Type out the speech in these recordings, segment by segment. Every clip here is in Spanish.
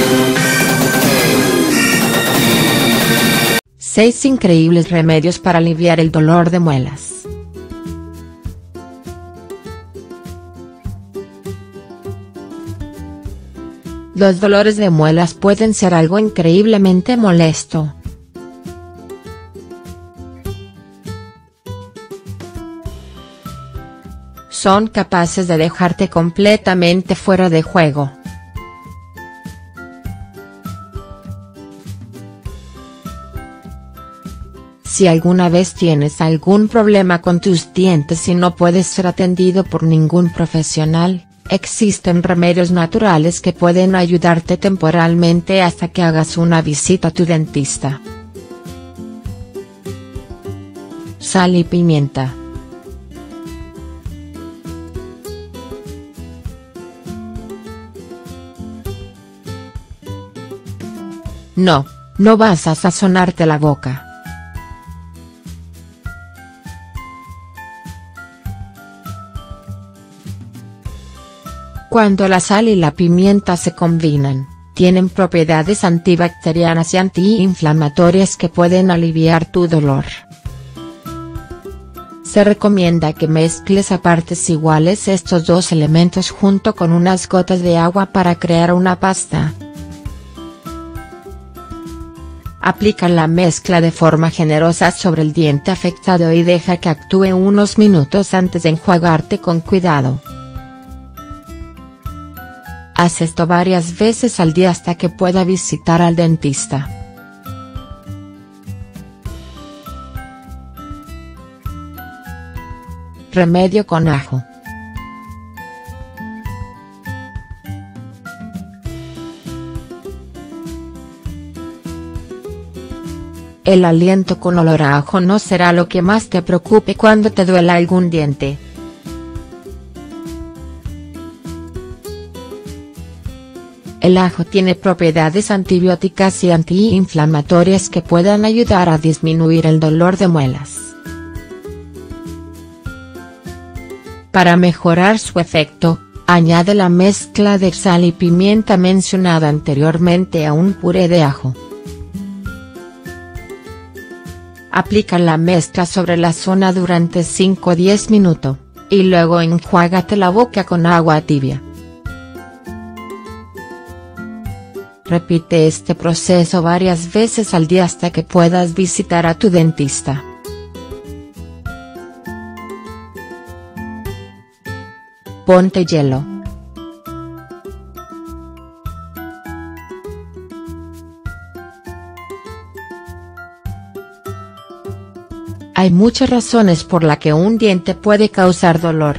Seis increíbles remedios para aliviar el dolor de muelas. Los dolores de muelas pueden ser algo increíblemente molesto. Son capaces de dejarte completamente fuera de juego. Si alguna vez tienes algún problema con tus dientes y no puedes ser atendido por ningún profesional, existen remedios naturales que pueden ayudarte temporalmente hasta que hagas una visita a tu dentista. Sal y pimienta. No vas a sazonarte la boca. Cuando la sal y la pimienta se combinan, tienen propiedades antibacterianas y antiinflamatorias que pueden aliviar tu dolor. Se recomienda que mezcles a partes iguales estos dos elementos junto con unas gotas de agua para crear una pasta. Aplica la mezcla de forma generosa sobre el diente afectado y deja que actúe unos minutos antes de enjuagarte con cuidado. Haz esto varias veces al día hasta que pueda visitar al dentista. Remedio con ajo. El aliento con olor a ajo no será lo que más te preocupe cuando te duela algún diente. El ajo tiene propiedades antibióticas y antiinflamatorias que pueden ayudar a disminuir el dolor de muelas. Para mejorar su efecto, añade la mezcla de sal y pimienta mencionada anteriormente a un puré de ajo. Aplica la mezcla sobre la zona durante 5 o 10 minutos, y luego enjuágate la boca con agua tibia. Repite este proceso varias veces al día hasta que puedas visitar a tu dentista. Ponte hielo. Hay muchas razones por las que un diente puede causar dolor.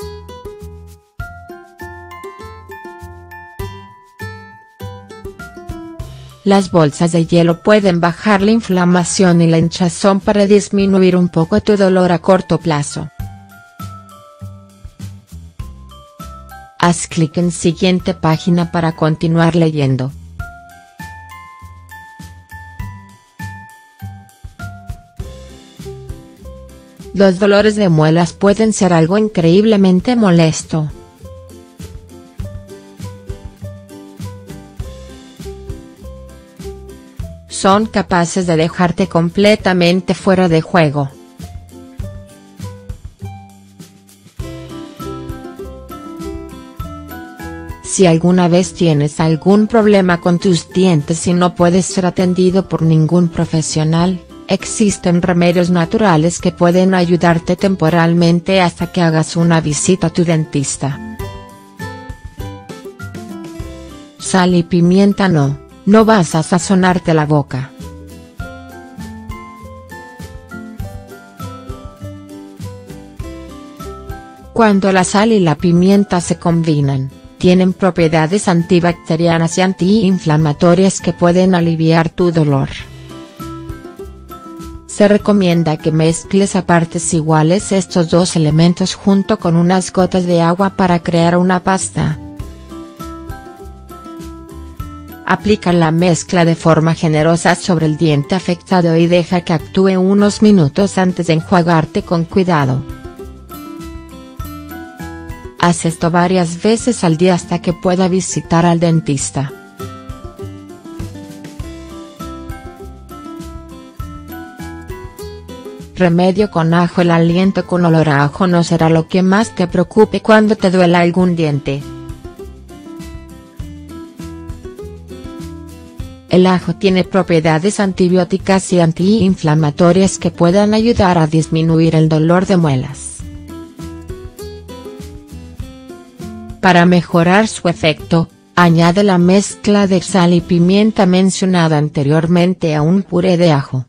Las bolsas de hielo pueden bajar la inflamación y la hinchazón para disminuir un poco tu dolor a corto plazo. Haz clic en siguiente página para continuar leyendo. Los dolores de muelas pueden ser algo increíblemente molesto. Son capaces de dejarte completamente fuera de juego. Si alguna vez tienes algún problema con tus dientes y no puedes ser atendido por ningún profesional, existen remedios naturales que pueden ayudarte temporalmente hasta que hagas una visita a tu dentista. Sal y pimienta no vas a sazonarte la boca. Cuando la sal y la pimienta se combinan, tienen propiedades antibacterianas y antiinflamatorias que pueden aliviar tu dolor. Se recomienda que mezcles a partes iguales estos dos elementos junto con unas gotas de agua para crear una pasta. Aplica la mezcla de forma generosa sobre el diente afectado y deja que actúe unos minutos antes de enjuagarte con cuidado. Haz esto varias veces al día hasta que pueda visitar al dentista. Remedio con ajo. El aliento con olor a ajo no será lo que más te preocupe cuando te duela algún diente. El ajo tiene propiedades antibióticas y antiinflamatorias que pueden ayudar a disminuir el dolor de muelas. Para mejorar su efecto, añade la mezcla de sal y pimienta mencionada anteriormente a un puré de ajo.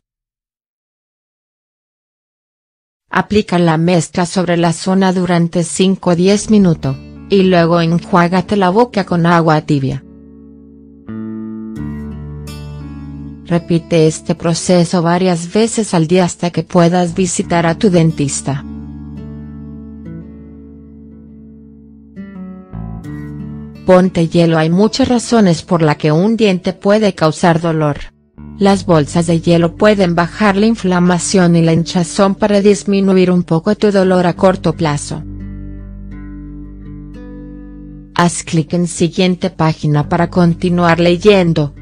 Aplica la mezcla sobre la zona durante 5 o 10 minutos, y luego enjuágate la boca con agua tibia. Repite este proceso varias veces al día hasta que puedas visitar a tu dentista. Ponte hielo. Hay muchas razones por las que un diente puede causar dolor. Las bolsas de hielo pueden bajar la inflamación y la hinchazón para disminuir un poco tu dolor a corto plazo. Haz clic en siguiente página para continuar leyendo.